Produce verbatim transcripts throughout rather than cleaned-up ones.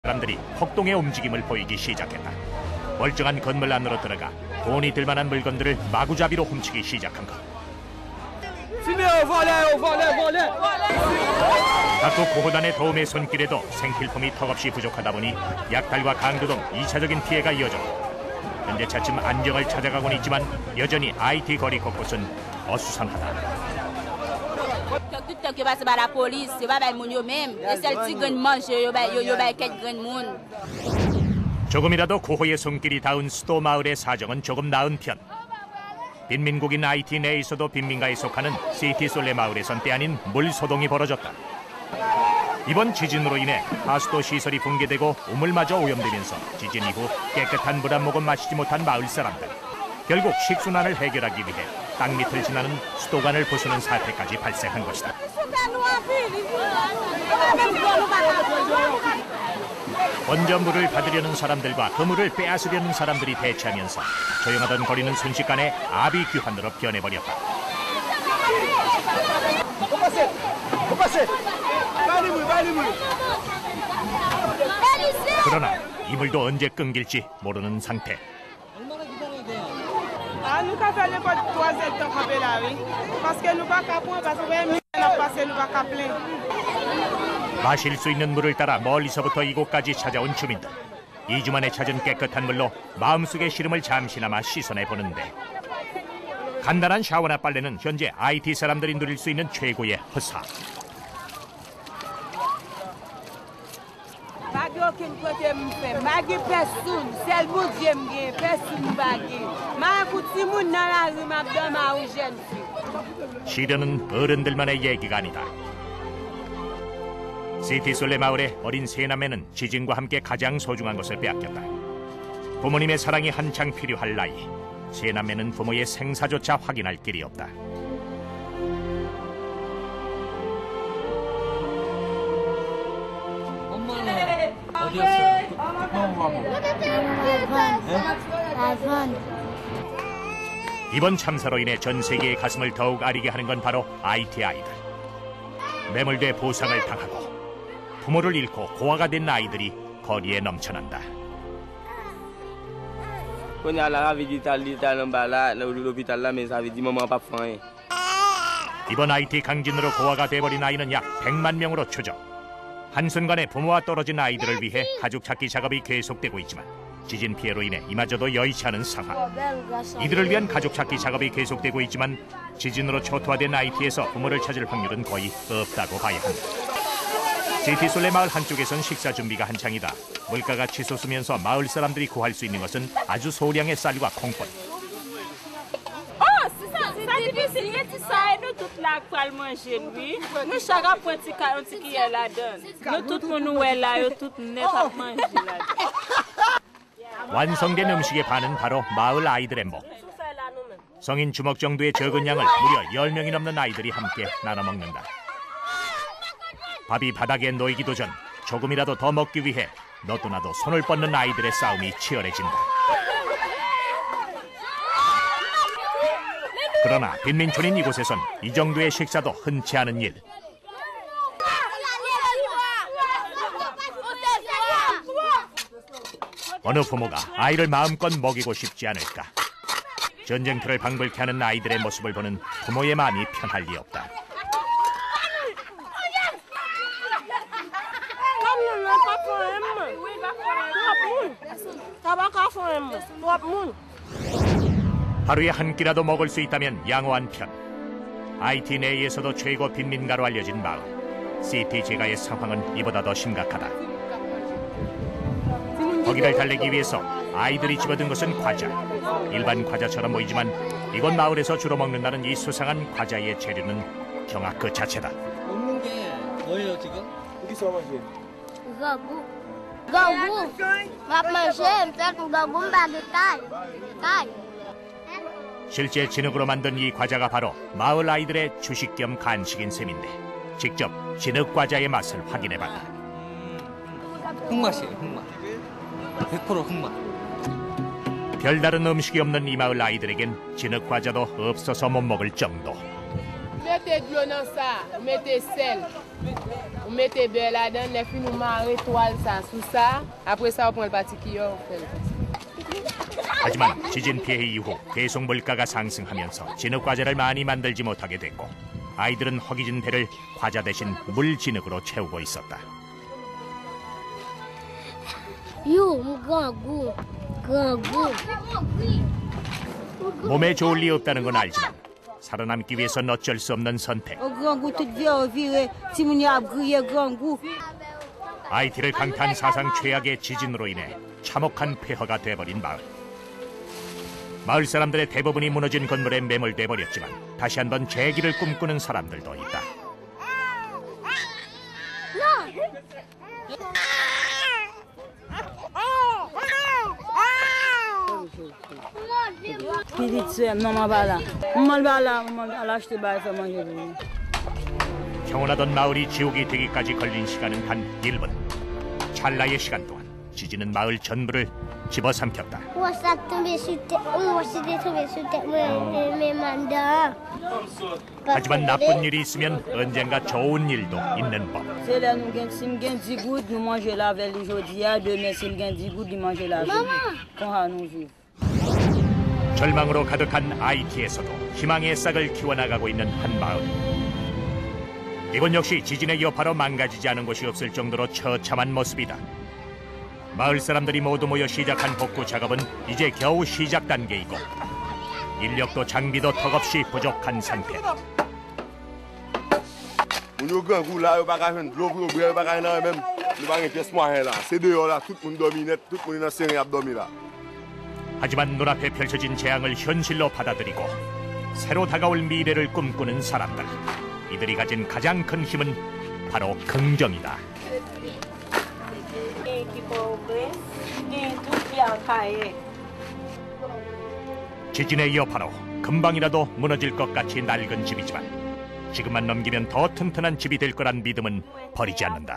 사람들이 폭동의 움직임을 보이기 시작했다. 멀쩡한 건물 안으로 들어가 돈이 들만한 물건들을 마구잡이로 훔치기 시작한 것. 각국 보호단의 도움의 손길에도 생필품이 턱없이 부족하다 보니 약탈과 강도 등 이 차적인 피해가 이어졌고, 현재 차츰 안정을 찾아가고는 있지만 여전히 아이티 거리 곳곳은 어수선하다. 조금이라도 고호의 손길이 닿은 수도 마을의 사정은 조금 나은 편. 빈민국인 아이티 내에서도 빈민가에 속하는 시티솔레 마을에선 때 아닌 물소동이 벌어졌다. 이번 지진으로 인해 하수도 시설이 붕괴되고 우물마저 오염되면서 지진 이후 깨끗한 물 한 모금 마시지 못한 마을 사람들. 결국 식순환을 해결하기 위해 땅밑을 지나는 수도관을 부수는 사태까지 발생한 것이다. 먼저 물을 받으려는 사람들과 그 물을 빼앗으려는 사람들이 대치하면서 조용하던 거리는 순식간에 아비규환으로 변해버렸다. 그러나 이 물도 언제 끊길지 모르는 상태. 마실 수 있는 물을 따라 멀리서부터 이곳까지 찾아온 주민들. 이 주 만에 찾은 깨끗한 물로 마음속의 시름을 잠시나마 씻어내 보는데, 간단한 샤워나 빨래는 현재 아이티 사람들이 누릴 수 있는 최고의 허사. 시련은 어른들만의 얘기가 아니다. 시티솔레 마을의 어린 세 남매는 지진과 함께 가장 소중한 것을 빼앗겼다. 부모님의 사랑이 한창 필요할 나이. 세 남매는 부모의 생사조차 확인할 길이 없다. 엄마는 어디였어? 이번 참사로 인해 전 세계의 가슴을 더욱 아리게 하는 건 바로 아이티 아이들. 매몰돼 보상을 당하고 부모를 잃고 고아가 된 아이들이 거리에 넘쳐난다. 이번 아이티 강진으로 고아가 돼버린 아이는 약 백만 명으로 추정. 한순간에 부모와 떨어진 아이들을 위해 가족 찾기 작업이 계속되고 있지만 지진 피해로 인해 이마저도 여의치 않은 상황. 이들을 위한 가족 찾기 작업이 계속되고 있지만 지진으로 초토화된 아이티에서 부모를 찾을 확률은 거의 없다고 봐야 한다. 시티솔레 마을 한쪽에선 식사 준비가 한창이다. 물가가 치솟으면서 마을 사람들이 구할 수 있는 것은 아주 소량의 쌀과 콩뿐. 완성된 음식의 반은 바로 마을 아이들의 목. 성인 주먹 정도의 적은 양을 무려 열 명이 넘는 아이들이 함께 나눠 먹는다. 밥이 바닥에 놓이기도 전 조금이라도 더 먹기 위해 너도 나도 손을 뻗는 아이들의 싸움이 치열해진다. 그러나 빈민촌인 이곳에선 이 정도의 식사도 흔치 않은 일. 어느 부모가 아이를 마음껏 먹이고 싶지 않을까. 전쟁터를 방불케 하는 아이들의 모습을 보는 부모의 마음이 편할 리 없다. 하루에 한 끼라도 먹을 수 있다면 양호한 편. 아이티 내에서도 최고 빈민가로 알려진 마을. 시티 제가의 상황은 이보다 더 심각하다. 거기를 달래기 위해서 아이들이 집어든 것은 과자. 일반 과자처럼 보이지만 이곳 마을에서 주로 먹는다는 이 수상한 과자의 재료는 경악 그 자체다. 먹는 게 뭐예요 지금? Gabu. Gabu. Ngọc xem chắc gabu ba cái cay. Cay. 실제 진흙으로 만든 이 과자가 바로 마을 아이들의 주식 겸 간식인 셈인데 직접 진흙 과자의 맛을 확인해봤다. 흙맛이에요, 흙맛. 백 퍼센트 흙맛. 별다른 음식이 없는 이 마을 아이들에겐 진흙 과자도 없어서 못 먹을 정도. Mettez de l'eau dans ça, mettez sel. On mettait beurre là-dedans, les filles nous marrer toile ça sous ça. Après ça, on prend le pâtissier. 하지만 지진 피해 이후 계속 물가가 상승하면서 진흙 과자를 많이 만들지 못하게 됐고 아이들은 허기진 배를 과자 대신 물 진흙으로 채우고 있었다. 유, 가구, 가구. 몸에 좋을 리 없다는 건 알지만 살아남기 위해선 어쩔 수 없는 선택. 아이티를 강타한 사상 최악의 지진으로 인해 참혹한 폐허가 돼버린 마을. 마을 사람들의 대부분이 무너진 건물에 매몰돼 버렸지만 다시 한번 재기를 꿈꾸는 사람들도 있다. 평온하던 마을이 지옥이 되기까지 걸린 시간은 단 일 분. 찰나의 시간 동안 지진은 마을 전부를 집어삼켰다. 하지만 나쁜 일이 있으면 언젠가 좋은 일도 있는 법. 절망으로 가득한 아이티에서도 희망의 싹을 키워나가고 있는 한 마을. 이곳 역시 지진의 여파로 망가지지 않은 곳이 없을 정도로 처참한 모습이다. 마을 사람들이 모두 모여 시작한 복구 작업은 이제 겨우 시작 단계이고 인력도 장비도 턱없이 부족한 상태. 하지만 눈앞에 펼쳐진 재앙을 현실로 받아들이고 새로 다가올 미래를 꿈꾸는 사람들. 이들이 가진 가장 큰 힘은 바로 긍정이다. 지진의 여파로 금방이라도 무너질 것 같이 낡은 집이지만 지금만 넘기면 더 튼튼한 집이 될 거란 믿음은 버리지 않는다.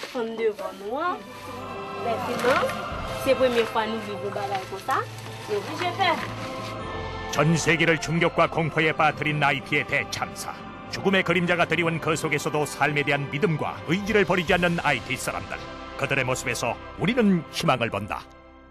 전 세계를 충격과 공포에 빠뜨린 아이티의 대참사. 죽음의 그림자가 드리운 그 속에서도 삶에 대한 믿음과 의지를 버리지 않는 아이티 사람들. 그들의 모습에서 우리는 희망을 본다.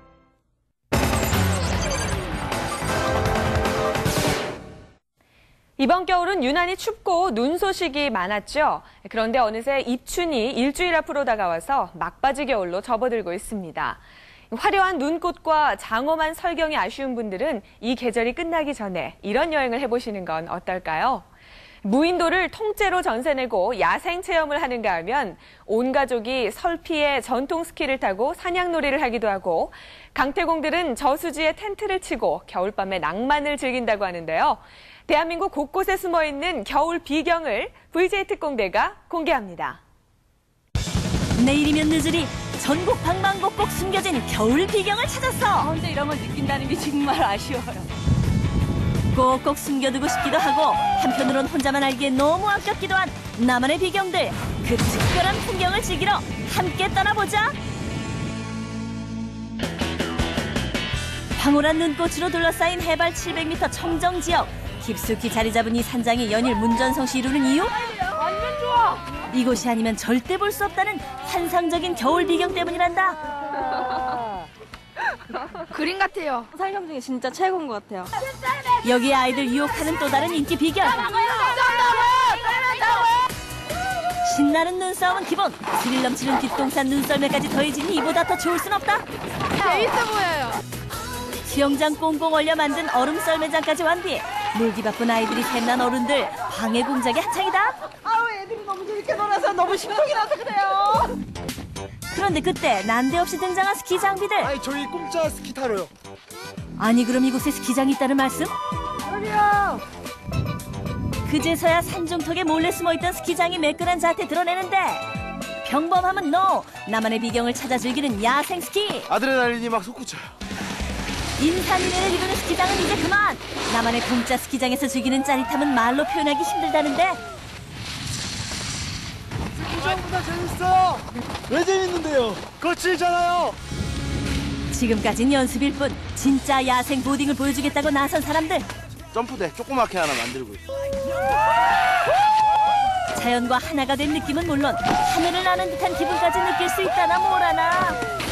이번 겨울은 유난히 춥고 눈 소식이 많았죠. 그런데 어느새 입춘이 일주일 앞으로 다가와서 막바지 겨울로 접어들고 있습니다. 화려한 눈꽃과 장엄한 설경이 아쉬운 분들은 이 계절이 끝나기 전에 이런 여행을 해보시는 건 어떨까요? 무인도를 통째로 전세내고 야생 체험을 하는가 하면 온 가족이 설피에 전통 스키를 타고 사냥놀이를 하기도 하고 강태공들은 저수지에 텐트를 치고 겨울밤의 낭만을 즐긴다고 하는데요. 대한민국 곳곳에 숨어있는 겨울 비경을 브이제이 특공대가 공개합니다. 내일이면 늦으리 전국 방방곡곡 숨겨진 겨울 비경을 찾았어. 근데 이런 걸 느낀다는 게 정말 아쉬워요. 꼭꼭 숨겨두고 싶기도 하고 한편으론 혼자만 알기에 너무 아깝기도 한 나만의 비경들. 그 특별한 풍경을 즐기러 함께 떠나보자. 황홀한 눈꽃으로 둘러싸인 해발 칠백 미터 청정지역. 깊숙이 자리 잡은 이 산장이 연일 문전성시 이루는 이유? 완전 좋아. 이곳이 아니면 절대 볼 수 없다는 환상적인 겨울 비경 때문이란다. 그림 같아요. 설경 중에 진짜 최고인 것 같아요. 여기 아이들 유혹하는 또 다른 인기 비경. 신나는 눈싸움은 기본. 스릴 넘치는 뒷동산 눈썰매까지 더해지니 이보다 더 좋을 순 없다. 재밌어 보여요. 수영장 꽁꽁 얼려 만든 얼음 썰매장까지 완비. 놀기 바쁜 아이들이 샘난 어른들 방해 공작이 한창이다. 아우 애들이 너무 재밌게 놀아서 너무 신경이 나서 그래요. 그런데 그때 난데없이 등장한 스키 장비들. 아니 저희 공짜 스키 타러요. 아니 그럼 이곳에 스키장이 있다는 말씀? 그럼요. 그제서야 산중턱에 몰래 숨어있던 스키장이 매끈한 자태 드러내는데 평범함은 노. 나만의 비경을 찾아 즐기는 야생 스키. 아드레날린이 막 솟구쳐요. 인산인해를 이루는 스키장은 이제 그만. 나만의 공짜 스키장에서 즐기는 짜릿함은 말로 표현하기 힘들다는데. 스키장보다 재밌어요. 왜 재밌는데요? 거칠잖아요. 지금까진 연습일 뿐 진짜 야생 보딩을 보여주겠다고 나선 사람들. 점프대 조그맣게 하나 만들고 있어요. 자연과 하나가 된 느낌은 물론 하늘을 나는 듯한 기분까지 느낄 수 있다나 뭐라나.